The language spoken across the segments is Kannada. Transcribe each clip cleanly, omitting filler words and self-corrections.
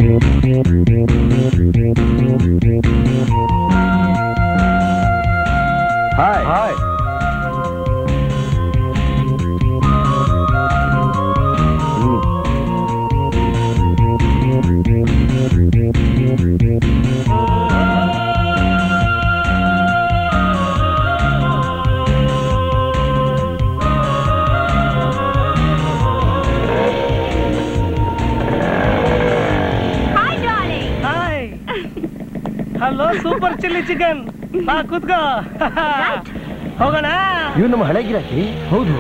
Hi hi. Hello super chilli chicken ಬಾ ಕೂತ್ಕೋ ಹೋಗೋಣ. ಇವ್ ನಮ್ಮ ಹಳೆ ಗಿರಾಕಿ. ಹೌದು.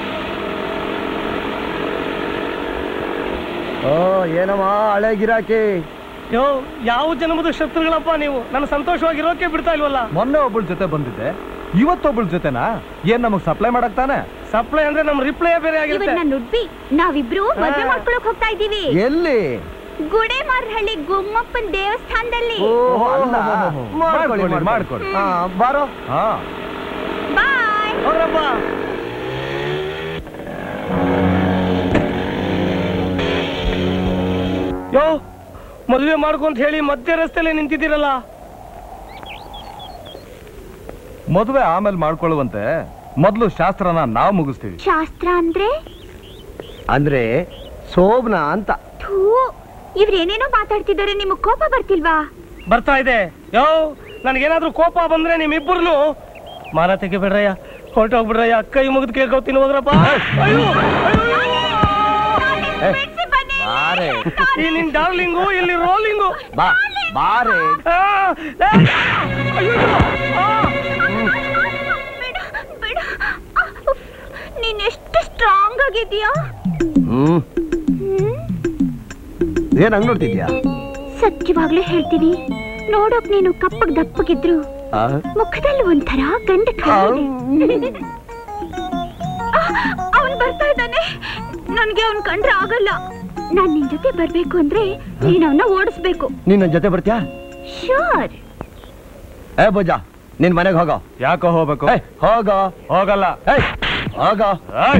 ಓ ಏನಮ್ಮ ಹಳೆ ಗಿರಾಕಿ. ಯೋ ಯಾವ ಜನ್ಮದ ಶತ್ರುಗಳಪ್ಪ ನೀವು. ನನ್ನ ಸಂತೋಷವಾಗಿರೋಕೆ ಬಿಡ್ತಾ ಇಲ್ವಲ್ಲ. ಮೊನ್ನೆ ಒಬ್ಬಳ ಜೊತೆ ಬಂದಿದ್ದೆ, ಇವತ್ತೊಬ್ಬಳ ಜೊತೆನಾ? ಏನ್ ನಮಗ್ ಸಪ್ಲೈ ಮಾಡಕ್ ತಾನೆ? ಸಪ್ಲೈ ಅಂದ್ರೆ ನಮ್ ರಿಪ್ಲೈ ಬೇರೆ ಆಗಿರುತ್ತೆ. ನುಡ್ಬಿ ನಾವಿಬ್ರು ಮದುವೆ ಮಾಡ್ಕೊಳಕ್ ಹೋಗ್ತಾ ಇದೀವಿ. ಎಲ್ಲಿ? ಗುಡೇಮಾರಹಳ್ಳಿ ಗುಮ್ಮಪ್ಪನ ದೇವಸ್ಥಾನದಲ್ಲಿ. ಮಾಡ್ಕೊಡಿ. ಬಾರೋ. ಬಾಯ್. ಹೋಗ್ರಪ್ಪ. ಯೋ ಮದುವೆ ಮಾಡ್ಕೊಂತ ಹೇಳಿ ಮಧ್ಯ ರಸ್ತೆಲೆ ನಿಂತಿದ್ದೀರಲ್ಲ. ಮದುವೆ ಆಮೇಲೆ ಮಾಡ್ಕೊಳ್ಳುವಂತೆ ಮೊದಲು ಶಾಸ್ತ್ರನ ನಾವು ಮುಗಿಸ್ತೀವಿ. ಶಾಸ್ತ್ರ ಅಂದ್ರೆ ಶೋಭನ ಅಂತ. ಇವ್ರೇನೇನೋ ಮಾತಾಡ್ತಿದ್ದಾರೆ. ನಿಮಗ್ ಕೋಪ ಬರ್ತಿಲ್ವಾ? ಬರ್ತಾ ಇದೆ. ಯೋ ನನ್ಗೇನಾದ್ರೂ ಕೋಪ ಬಂದ್ರೆ ನಿಮ್ಮಿಬ್ಬರನ್ನು ಮಾನ ತೆಗಿಬಿಡ್ರಯ್ಯ, ಹೊರಟೋಗ್ಬಿಡ್ರಯ್ಯ. ಕೈ ಮುಗಿದು ಕೇಳ್ಕೊತೀನಿ ಹೋಗ್ರಪ್ಪ. ಈ ನಿನ್ ಡಾರ್ಲಿಂಗು ಇಲ್ಲಿ ರೋಲಿಂಗು. ಬಾರೆ. ನೀನ್ ಎಷ್ಟು ಸ್ಟ್ರಾಂಗ್ ಆಗಿದ್ಯಾ. ಏನ್ ಹಂಗ್ ನೋಡ್ತಿದ್ಯಾ? ಸತ್ಯವಾಗ್ಲೂ ಹೇಳ್ತೀನಿ, ನೋಡೋಕ್ ನೀನು ಕಪ್ಪಗ್ ದಪ್ಪಗಿದ್ರು ಮುಖದಲ್ಲಿ ಒಂಥರ ಗಂಡ. ಅವನ್ ಬರ್ತಾ ಇದ್ದಾನೆ. ನನ್ಗೆ ಅವನ್ ಕಂಡ್ರೆ ಆಗಲ್ಲ. ನಾನ್ ನಿನ್ ಜೊತೆ ಬರ್ಬೇಕು ಅಂದ್ರೆ ನೀನ್ ಅವನ್ನ ಓಡಿಸ್ಬೇಕು. ನೀನ್ ನನ್ ಜೊತೆ ಬರ್ತೀಯಾ? ಶೋರ್. ಏ ಬಜಾ, ನಿನ್ ಮನೆಗೆ ಹೋಗೋ. ಯಾಕೋ ಹೋಗ್ಬೇಕು? ಹೋಗೋ. ಹೋಗಲ್ಲ. ಹೋಗೋ.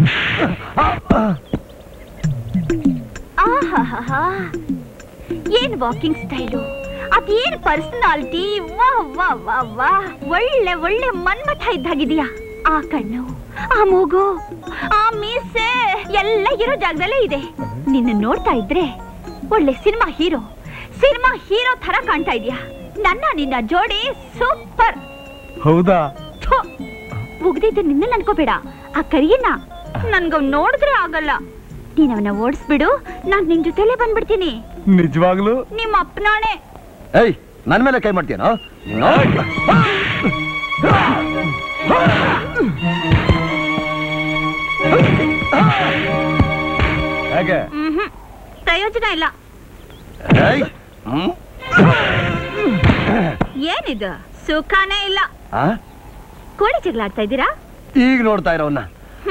ಏನ್ ವಾಕಿಂಗ್ ಸ್ಟೈಲು, ಅದೇನ್ ಪರ್ಸನಾಲಿಟಿ. ವಾ ವಾ ವಾ ವಾ, ಒಳ್ಳೆ ಒಳ್ಳೆ ಮನ್ಮಥ ಇದ್ದಾಗಿದೆಯಾ. ಆ ಕಣ್ಣು, ಆ ಮೂಗು, ಆ ಮೀಸೆ ಎಲ್ಲ ಇರೋ ಜಾಗದಲ್ಲೇ ಇದೆ. ನಿನ್ನ ನೋಡ್ತಾ ಇದ್ರೆ ಒಳ್ಳೆ ಸಿನಿಮಾ ಹೀರೋ ತರ ಕಾಣ್ತಾ ಇದೀಯಾ. ನಿನ್ನ ಜೋಡಿ ಸೂಪರ್. ಹೌದಾ? ಮುಗ್ದಿದ್ದು ನಿನ್ನ ಅನ್ಕೋಬೇಡ. ಆ ಕರಿಯನ್ನ ನನ್ಗ ನೋಡಿದ್ರೆ ಆಗಲ್ಲ. ನೀನ್ ಅವನ ಓಡಿಸ್ಬಿಡು, ನಾನ್ ನಿನ್ ಜೊತೆಲೆ ಬಂದ್ಬಿಡ್ತೀನಿ. ನಿಜವಾಗ್ಲು? ನಿಮ್ಮ ಅಪ್ಪನಾಣೆ. ಏಯ್, ನನ್ ಮೇಲೆ ಕೈ ಮಾಡ್ತೀಯನೋ? ಹೇಗೆ? ಪ್ರಯೋಜನ ಇಲ್ಲ. ಏನಿದು ಸುಖಾನೇ ಇಲ್ಲ. ಕೋಳಿ ಜಗಳ ಆಡ್ತಾ ಇದ್ದೀರಾ? ಈಗ ನೋಡ್ತಾ ಇರೋನ್ನ.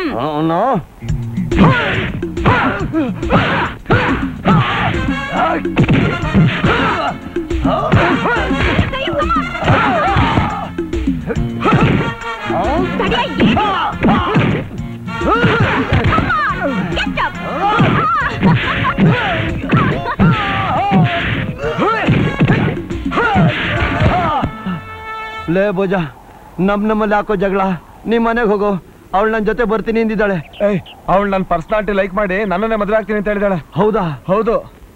ಲೇ ಬೋಜಾ, ನಮ್ಮಲ್ಲಿ ಹಾಕೋ ಜಗಳ. ನಿಮ್ ಮನೆಗೆ ಹೋಗೋ. ಅವಳು ನನ್ ಜೊತೆ ಬರ್ತೀನಿ ಎಂದಿದ್ದಾಳೆ. ಅವಳು ನನ್ನ ಪರ್ಸನಾಲಿಟಿ ಲೈಕ್ ಮಾಡಿ ನನ್ನನ್ನೇ ಮದುವೆ ಆಗ್ತೀನಿ ಅಂತ ಹೇಳಿದಾಳೆ. ಹೌದಾ? ಹೌದು.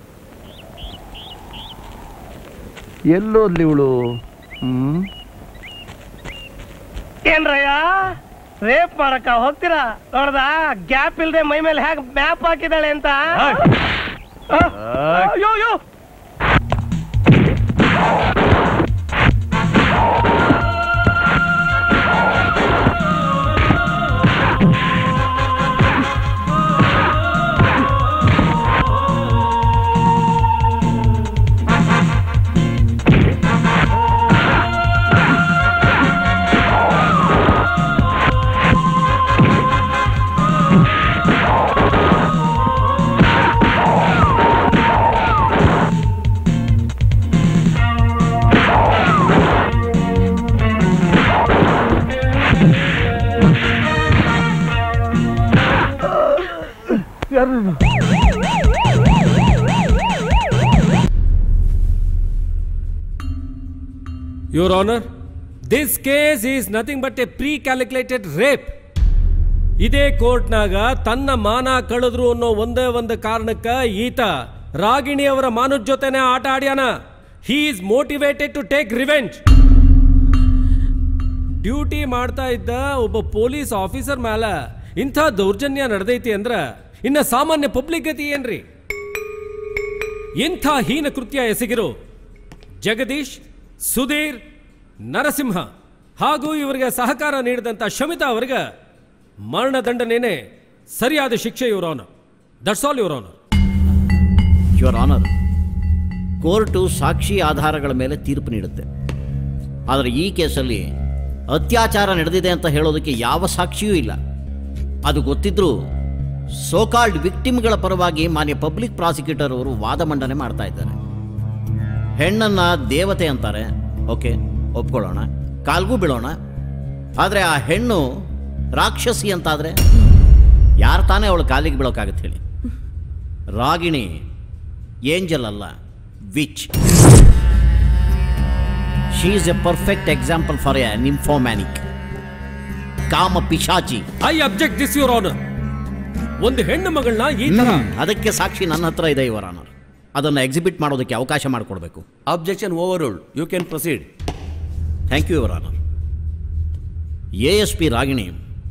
ಎಲ್ಲೋದ್ಲಿ ಇವಳು? ಏನ್ರಯ್ಯ, ರೇಪ್ ಮಾಡಕ್ಕ ಹೋಗ್ತೀರಾ? ನೋಡ್ದ ಗ್ಯಾಪ್ ಇಲ್ದೆ ಮೈ ಮೇಲೆ ಹೇಗ್ ಮ್ಯಾಪ್ ಹಾಕಿದಾಳೆ ಅಂತ. ಅಯ್ಯೋ Your Honor, this case is nothing but a pre-calculated rape. ಇದೇ ಕೋರ್ಟ್ನಾಗ ತನ್ನ ಮಾನ ಕಳೆದ್ರು ಅನ್ನೋ ಒಂದೇ ಒಂದು ಕಾರಣಕ್ಕ ಈತ ರಾಗಿಣಿ ಅವರ ಮಾನದ ಜೊತೆನೆ ಆಟ ಆಡ್ಯಾನ. He is motivated to take revenge. Duty ಮಾಡ್ತಾ ಇದ್ದ ಒಬ್ಬ ಪೊಲೀಸ್ ಆಫೀಸರ್ ಮೇಲೆ ಇಂಥ ದೌರ್ಜನ್ಯ ನಡೆದೈತಿ ಅಂದ್ರ ಇನ್ನ ಸಾಮಾನ್ಯ ಪಬ್ಲಿಕ್ ಗತಿ ಏನ್ರಿ? ಇಂಥ ಹೀನ ಕೃತ್ಯ ಎಸಗಿರೋ ಜಗದೀಶ್, ಸುಧೀರ್, ನರಸಿಂಹ ಹಾಗೂ ಇವರಿಗೆ ಸಹಕಾರ ನೀಡಿದಂಥ ಶಮಿತಾ ಅವರಿಗೆ ಮರಣದಂಡನೇನೆ ಸರಿಯಾದ ಶಿಕ್ಷೆ, your honour. That's all your honour. Your honour, court ಸಾಕ್ಷಿ ಆಧಾರಗಳ ಮೇಲೆ ತೀರ್ಪು ನೀಡುತ್ತೆ. ಆದರೆ ಈ ಕೇಸಲ್ಲಿ ಅತ್ಯಾಚಾರ ನಡೆದಿದೆ ಅಂತ ಹೇಳೋದಕ್ಕೆ ಯಾವ ಸಾಕ್ಷಿಯೂ ಇಲ್ಲ. ಅದು ಗೊತ್ತಿದ್ರೂ ಸೋಕಾಲ್ಡ್ ವಿಕ್ಟಿಮ್ಗಳ ಪರವಾಗಿ ಮಾನ್ಯ ಪಬ್ಲಿಕ್ ಪ್ರಾಸಿಕ್ಯೂಟರ್ ಅವರು ವಾದ ಮಂಡನೆ ಮಾಡ್ತಾ ಇದ್ದಾರೆ. ಹೆಣ್ಣನ್ನ ದೇವತೆ ಅಂತಾರೆ, ಓಕೆ ಒಪ್ಕೊಳ್ಳೋಣ, ಕಾಲ್ಗೂ ಬೀಳೋಣ. ಆದರೆ ಆ ಹೆಣ್ಣು ರಾಕ್ಷಸಿ ಅಂತಾದರೆ ಯಾರು ತಾನೇ ಅವಳು ಕಾಲಿಗೆ ಬೀಳೋಕ್ಕಾಗತ್ತೆ ಹೇಳಿ? ರಾಗಿಣಿ ಏಂಜಲ್ ಅಲ್ಲ, witch. She is a perfect example for a nymphomaniac, ಕಾಮ ಪಿಶಾಚಿ. I object this your honour. ಒಂದು ಹೆಣ್ಣು ಮಗಳನ್ನ ಈ ತರ ಅದಕ್ಕೆ ಸಾಕ್ಷಿ ನನ್ನ ಹತ್ರ ಇದೆ ಯುವರ್ ಆನರ್. ಅದನ್ನು ಎಕ್ಸಿಬಿಟ್ ಮಾಡೋದಕ್ಕೆ ಅವಕಾಶ ಮಾಡಿಕೊಡ್ಬೇಕು. Objection overruled. You can proceed. Thank you your honour. ASP Ragini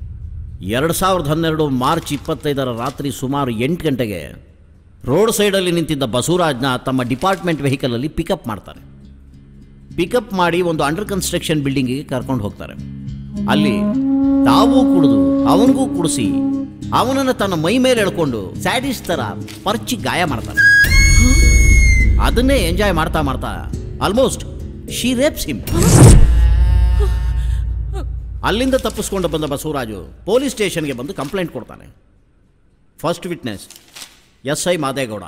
2012 March 25 ರಾತ್ರಿ ಸುಮಾರು 8 ಗಂಟೆಗೆ ರೋಡ್ ಸೈಡಲ್ಲಿ ನಿಂತಿದ್ದ ಬಸವರಾಜ್ನ ತಮ್ಮ ಡಿಪಾರ್ಟ್ಮೆಂಟ್ ವೆಹಿಕಲಲ್ಲಿ ಪಿಕಪ್ ಮಾಡ್ತಾರೆ. ಪಿಕಪ್ ಮಾಡಿ ಒಂದು ಅಂಡರ್ ಕನ್ಸ್ಟ್ರಕ್ಷನ್ ಬಿಲ್ಡಿಂಗಿಗೆ ಕರ್ಕೊಂಡು ಹೋಗ್ತಾರೆ. ಅಲ್ಲಿ ತಾವೂ ಕುಡಿದು ಅವನಿಗೂ ಕುಡಿಸಿ ಅವನನ್ನು ತನ್ನ ಮೈ ಮೇಲೆ ಎಳ್ಕೊಂಡು ಸ್ಯಾಡಿಸ್ ಥರ ಪರ್ಚಿ ಗಾಯ ಮಾಡ್ತಾನೆ. ಅದನ್ನೇ ಎಂಜಾಯ್ ಮಾಡ್ತಾ ಮಾಡ್ತಾ ಆಲ್ಮೋಸ್ಟ್ ಶಿ ರೇಪ್ಸ್ ಹಿಮ್. ಅಲ್ಲಿಂದ ತಪ್ಪಿಸ್ಕೊಂಡು ಬಂದ ಬಸವರಾಜು ಪೊಲೀಸ್ ಸ್ಟೇಷನ್ಗೆ ಬಂದು ಕಂಪ್ಲೇಂಟ್ ಕೊಡ್ತಾನೆ. First witness SI Madegowda.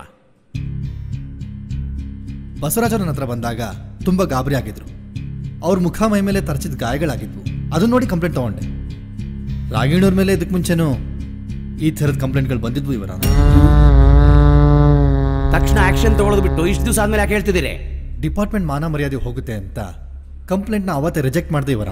Basavaraja ನನ್ನ ಹತ್ರ ಬಂದಾಗ ತುಂಬ ಗಾಬರಿ ಆಗಿದ್ರು. ಅವ್ರ ಮುಖ ಮೈ ಮೇಲೆ ತರಚಿದ ಗಾಯಗಳಾಗಿದ್ವು. ಅದನ್ನ ನೋಡಿ ಕಂಪ್ಲೇಂಟ್ ತಗೊಂಡೆ. ರಾಗಿಣಿಯವ್ರ ಮೇಲೆ ಇದಕ್ಕೆ ಮುಂಚೆನೂ ಈ ಥರದ ಕಂಪ್ಲೇಂಟ್ಗಳು ಬಂದಿದ್ವು ಇವರ. ತಕ್ಷಣ ಆಕ್ಷನ್ ತಗೊಳ್ಳೋದು ಬಿಟ್ಟು ಇಷ್ಟು ದಿವಸ ಆದ್ಮೇಲೆ ಯಾಕೆ ಹೇಳ್ತಿದ್ದೀರಿ? ಡಿಪಾರ್ಟ್ಮೆಂಟ್ ಮಾನ ಮರ್ಯಾದೆ ಹೋಗುತ್ತೆ ಅಂತ ಕಂಪ್ಲೇಂಟ್ನ ಅವತ್ತೇ ರಿಜೆಕ್ಟ್ ಮಾಡಿದೆ ಇವರ.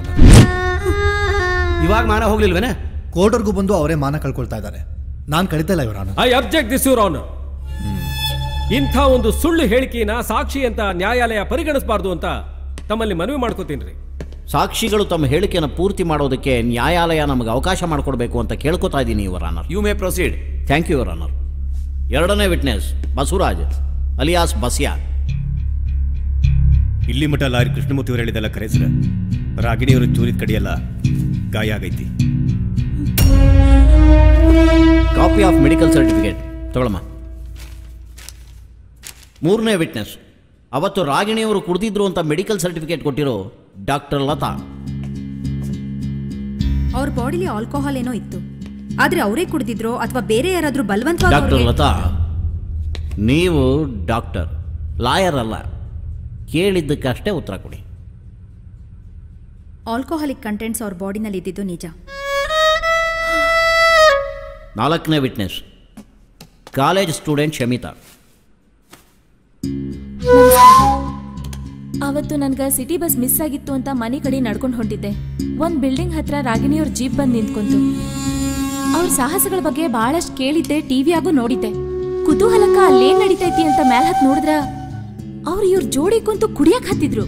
ಇವಾಗ ಮಾನ ಹೋಗ್ಲಿಲ್ವೇನೆ? ಕೋರ್ಟ್ವರೆಗೂ ಬಂದು ಅವರೇ ಮಾನ ಕಳ್ಕೊಳ್ತಾ ಇದ್ದಾರೆ. ನಾನು ಕಳಿತಾ ಇಲ್ಲ ಇವರ. I object this your honour. ಇಂಥ ಒಂದು ಸುಳ್ಳು ಹೇಳಿಕೆನ ಸಾಕ್ಷಿ ಅಂತ ನ್ಯಾಯಾಲಯ ಪರಿಗಣಿಸಬಾರ್ದು ಅಂತ ತಮ್ಮಲ್ಲಿ ಮನವಿ ಮಾಡ್ಕೋತೀನಿ. ಸಾಕ್ಷಿಗಳು ತಮ್ಮ ಹೇಳಿಕೆಯನ್ನು ಪೂರ್ತಿ ಮಾಡೋದಕ್ಕೆ ನ್ಯಾಯಾಲಯ ನಮಗೆ ಅವಕಾಶ ಮಾಡಿಕೊಡ್ಬೇಕು ಅಂತ ಕೇಳ್ಕೊತಾ ಇದ್ದೀನಿ your honour. You may proceed. Thank you your honour. ಎರಡನೇ ವಿಟ್ನೆಸ್ ಬಸವರಾಜ್ ಅಲಿಯಾಸ್ ಬಸ್ಯಾ. ಇಲ್ಲಿ ಮಠ ಲಾರಿ ಕೃಷ್ಣಮೂರ್ತಿ ಅವರು ಹೇಳಿದೆಲ್ಲ ಕರೆ ಸರ್. ರಾಗಿಣಿಯವರು ಚೂರಿದ ಕಡೆಯೆಲ್ಲ ಗಾಯ ಆಗೈತಿ. ಕಾಪಿ ಆಫ್ ಮೆಡಿಕಲ್ ಸರ್ಟಿಫಿಕೇಟ್ ತಗೊಳಮ್ಮ. ಮೂರನೇ ವಿಟ್ನೆಸ್ ಅವತ್ತು ರಾಗಿಣಿಯವರು ಕುಡಿದಿದ್ರು ಅಂತ ಮೆಡಿಕಲ್ ಸರ್ಟಿಫಿಕೇಟ್ ಕೊಟ್ಟಿರೋ ಡಾಕ್ಟರ್ ಲತಾ. ಅವ್ರ ಬಾಡಿಲಿ ಆಲ್ಕೋಹಾಲ್ ಏನೋ ಇತ್ತು, ಆದ್ರೆ ಅವರೇ ಕುಡಿದಿದ್ರು ಅಥವಾ ಬೇರೆ ಯಾರಾದ್ರೂ ಬಲವಂತವಾಗಿ. ಡಾಕ್ಟರ್ ಲತಾ, ನೀವು ಡಾಕ್ಟರ್, ಲಾಯರ್ ಅಲ್ಲ. ಕೇಳಿದ್ದಕ್ಕಷ್ಟೇ ಉತ್ತರ ಕೊಡಿ. ಆಲ್ಕೋಹಾಲಿಕ್ ಕಂಟೆಂಟ್ಸ್ ಅವ್ರ ಬಾಡಿನಲ್ಲಿ ಇದ್ದಿದ್ದು ನಿಜ. ನಾಲ್ಕನೇ ವಿಟ್ನೆಸ್ ಕಾಲೇಜ್ ಸ್ಟೂಡೆಂಟ್ ಶಮಿತಾ. ಅವತ್ತು ನನ್ಗೆ ಸಿಟಿ ಬಸ್ ಮಿಸ್ ಆಗಿತ್ತು ಅಂತ ಮನೆ ಕಡೆ ನಡ್ಕೊಂಡು ಹೊಂಟಿದ್ದೆ. ಒಂದು ಬಿಲ್ಡಿಂಗ್ ಹತ್ರ ರಾಗಿಣಿಯವ್ರ ಜೀಪ್ ಬಂದು ನಿಂತ್ಕೊಂತು. ಅವ್ರ ಸಾಹಸಗಳ ಬಗ್ಗೆ ಬಹಳಷ್ಟು ಕೇಳಿದ್ದೆ, ಟಿವಿಯಾಗೂ ನೋಡಿದ್ದೆ. ಕುತೂಹಲಕ್ಕ ಅಲ್ಲೇನ್ ನಡೀತೈತಿ ಅಂತ ಮೇಲ್ ಹತ್ ನೋಡಿದ್ರ ಅವ್ರು ಇವ್ರ ಜೋಡಿ ಕುಂತು ಕುಡಿಯಕ್ ಹತ್ತಿದ್ರು.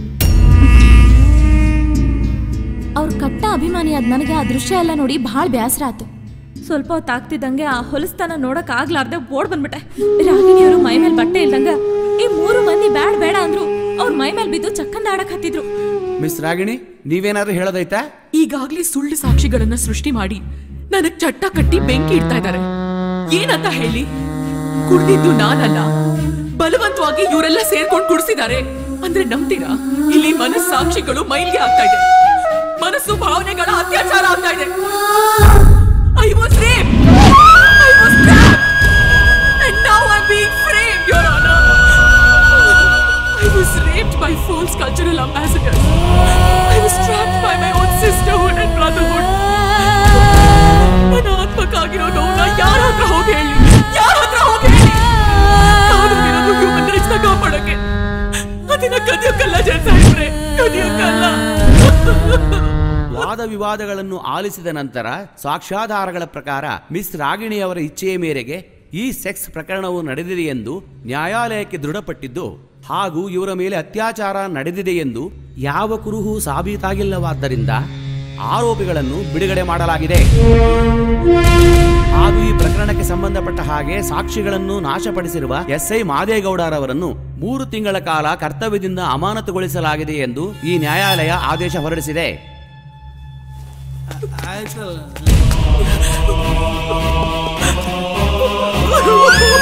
ಅವ್ರ ಕಟ್ಟ ಅಭಿಮಾನಿ ಆದ್ ನನಗೆ ಆ ದೃಶ್ಯ ಎಲ್ಲ ನೋಡಿ ಬಹಳ ಬೇಸರ ಆತು. ಸ್ವಲ್ಪ ಹೊತ್ತಾಗ್ತಿದ್ದಂಗೆ ಆ ಹೊಲಸ್ತಾನ ನೋಡಕ್ ಆಗ್ಲಾರ್ದೆ ಓಡ್ ಬಂದ್ಬಿಟ್ಟೆ. ರಾಗಿಣಿಯವರು ಮೈ ಮೇಲೆ ಬಟ್ಟೆ ಇಲ್ದಂಗ ಈ 3 ಮಂದಿ ಬ್ಯಾಡ್ ಬೇಡ ಅಂದ್ರು. ಅವ್ರ ಮೈ ಮೇಲೆ ಬಿದ್ದು ಚಕ್ಕಂದ ಆಡಕ್ ಹತ್ತಿದ್ರು. ಮಿಸ್ ರಾಗಿಣಿ, ನೀವೇನಾದ್ರೂ ಹೇಳೋದೈತಾ? ಈಗಾಗ್ಲೇ ಸುಳ್ಳು ಸಾಕ್ಷಿಗಳನ್ನ ಸೃಷ್ಟಿ ಮಾಡಿ ನನಗ್ ಚಟ್ಟ ಕಟ್ಟಿ ಬೆಂಕಿ ಇಡ್ತಾ ಇದ್ದಾರೆ. ಏನಂತ ಹೇಳಿ? ಕುಡ್ದಿದ್ದು ನಾನಲ್ಲ, ಬಲವಂತವಾಗಿ ಇವರೆಲ್ಲ ಸೇರ್ಕೊಂಡು ಕುಡಿಸಿದ್ದಾರೆ ಅಂದ್ರೆ ನಂಬ್ತೀರಾ? ಇಲ್ಲಿ ಮನಸ್ಸಾಕ್ಷಿಗಳು ಮೈಲಿಗೆ ಆಗ್ತಾ ಇದೆ. ಮನಸ್ಸು ಭಾವನೆಗಳ ಅತ್ಯಾಚಾರ ಆಗ್ತಾ ಇದೆ. I was raped. I was trapped. And now I'm being framed, Your Honor. I was raped by false cultural ambassadors. I was trapped by my own sisterhood and brotherhood. ನನ್ನ ಆತ್ಮಕ್ಕಾಗಿರೋ ನೋವನ್ನ ಯಾರ ಹತ್ರ ಹೋಗಿ ಹೇಳಿ? ಯಾರ ಹತ್ರ ಹೋಗಿ ಹೇಳಿ? ಕಾನೂನಿರೋದು ಹ್ಯೂಮನ್ ರೈಟ್ಸ್ ನ ಕಾಪಾಡೋಕೆ. ಅದನ್ನ ಕದಿಯೋಕ್ಕಲ್ಲ ಜನ ಸಾಯಿಸ್ರೆ. ನಡೆಯೋದಿಲ್ಲ. ವಾದ ವಿವಾದಗಳನ್ನು ಆಲಿಸಿದ ನಂತರ ಸಾಕ್ಷ್ಯಾಧಾರಗಳ ಪ್ರಕಾರ ಮಿಸ್ ರಾಗಿಣಿಯವರ ಇಚ್ಛೆಯ ಮೇರೆಗೆ ಈ ಸೆಕ್ಸ್ ಪ್ರಕರಣವು ನಡೆದಿದೆ ಎಂದು ನ್ಯಾಯಾಲಯಕ್ಕೆ ದೃಢಪಟ್ಟಿದ್ದು ಹಾಗೂ ಇವರ ಮೇಲೆ ಅತ್ಯಾಚಾರ ನಡೆದಿದೆ ಎಂದು ಯಾವ ಕುರುಹು ಸಾಬೀತಾಗಿಲ್ಲವಾದ್ದರಿಂದ ಆರೋಪಿಗಳನ್ನು ಬಿಡುಗಡೆ ಮಾಡಲಾಗಿದೆ. ಹಾಗೂ ಈ ಪ್ರಕರಣಕ್ಕೆ ಸಂಬಂಧಪಟ್ಟ ಹಾಗೆ ಸಾಕ್ಷಿಗಳನ್ನು ನಾಶಪಡಿಸಿರುವ ಎಸ್ಐ ಮಾದೇಗೌಡರವರನ್ನು 3 ತಿಂಗಳ ಕಾಲ ಕರ್ತವ್ಯದಿಂದ ಅಮಾನತುಗೊಳಿಸಲಾಗಿದೆ ಎಂದು ಈ ನ್ಯಾಯಾಲಯ ಆದೇಶ ಹೊರಡಿಸಿದೆ. ಆಯ್ತು